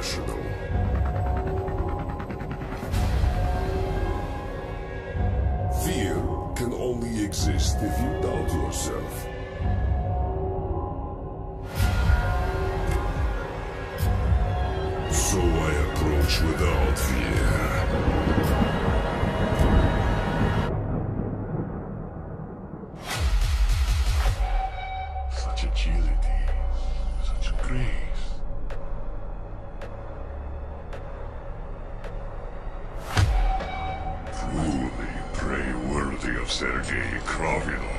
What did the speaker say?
irrational. Fear can only exist if you doubt yourself. So I approach without fear. Such agility, such grace. Truly prey worthy of Sergei Kravinoff.